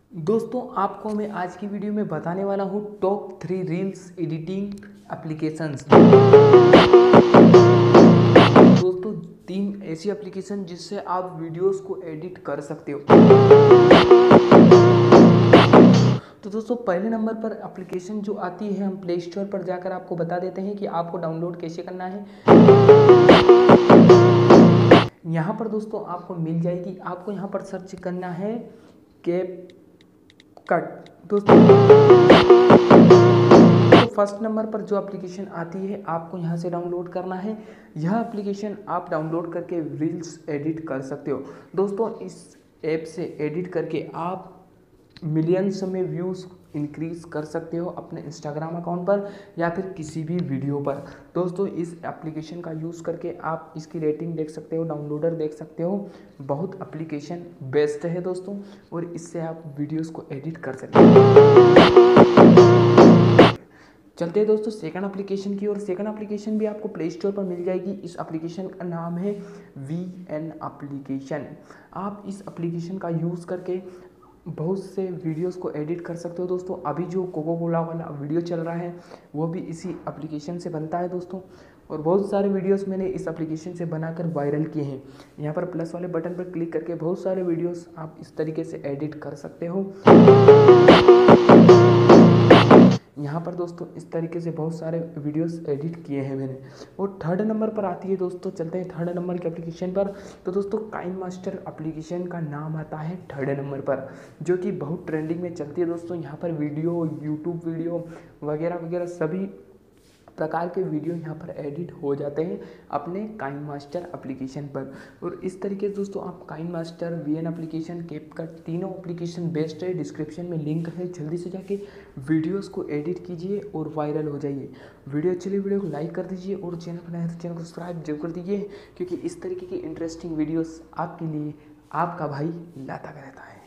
दोस्तों आपको मैं आज की वीडियो में बताने वाला हूँ टॉप 3 रील्स एडिटिंग एप्लीकेशंस। दोस्तों 3 ऐसी एप्लीकेशन जिससे आप वीडियोस को एडिट कर सकते हो। तो दोस्तों पहले नंबर पर एप्लीकेशन जो आती है, हम प्ले स्टोर पर जाकर आपको बता देते हैं कि आपको डाउनलोड कैसे करना है। यहाँ पर दोस्तों आपको मिल जाएगी, आपको यहाँ पर सर्च करना है कैप कट। दोस्तों तो फर्स्ट नंबर पर जो एप्लीकेशन आती है आपको यहाँ से डाउनलोड करना है। यह एप्लीकेशन आप डाउनलोड करके रील्स एडिट कर सकते हो। दोस्तों इस ऐप से एडिट करके आप मिलियंस में व्यूज़ इंक्रीज कर सकते हो अपने इंस्टाग्राम अकाउंट पर या फिर किसी भी वीडियो पर। दोस्तों इस एप्लीकेशन का यूज़ करके आप इसकी रेटिंग देख सकते हो, डाउनलोडर देख सकते हो। बहुत एप्लीकेशन बेस्ट है दोस्तों, और इससे आप वीडियोस को एडिट कर सकते हो। चलते हैं दोस्तों सेकंड एप्लीकेशन की ओर। सेकंड एप्लीकेशन भी आपको प्ले स्टोर पर मिल जाएगी। इस एप्लीकेशन का नाम है VN एप्लीकेशन। आप इस एप्लीकेशन का यूज़ करके बहुत से वीडियोस को एडिट कर सकते हो। दोस्तों अभी जो कोको कोला वाला वीडियो चल रहा है वो भी इसी एप्लीकेशन से बनता है दोस्तों, और बहुत सारे वीडियोस मैंने इस एप्लीकेशन से बनाकर वायरल किए हैं। यहाँ पर प्लस वाले बटन पर क्लिक करके बहुत सारे वीडियोस आप इस तरीके से एडिट कर सकते हो। यहाँ पर दोस्तों इस तरीके से बहुत सारे वीडियोस एडिट किए हैं मैंने। और थर्ड नंबर पर आती है दोस्तों, चलते हैं थर्ड नंबर के एप्लीकेशन पर। तो दोस्तों काइनमास्टर एप्लीकेशन का नाम आता है थर्ड नंबर पर, जो कि बहुत ट्रेंडिंग में चलती है दोस्तों। यहाँ पर वीडियो, यूट्यूब वीडियो वगैरह वगैरह सभी प्रकार के वीडियो यहाँ पर एडिट हो जाते हैं अपने काइनमास्टर एप्लीकेशन पर। और इस तरीके से दोस्तों आप काइनमास्टर, VN एप्लीकेशन, कैपकट तीनों एप्लीकेशन बेस्ट है। डिस्क्रिप्शन में लिंक है, जल्दी से जाके वीडियोस को एडिट कीजिए और वायरल हो जाइए। वीडियो अच्छी लगी वीडियो को लाइक कर दीजिए और चैनल पर नए तो चैनल को सब्सक्राइब जरूर कर दीजिए, क्योंकि इस तरीके की इंटरेस्टिंग वीडियोस आपके लिए आपका भाई लाता रहता है।